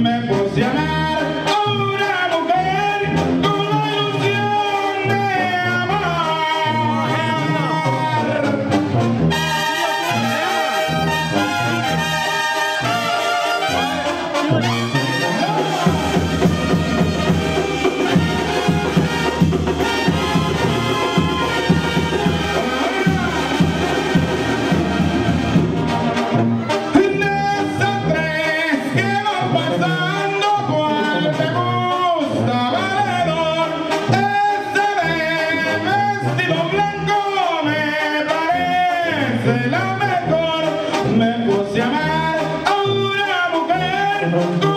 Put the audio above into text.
me puse a amar a una mujer con la ilusión de amar. La mejor, me puse a amar a una mujer.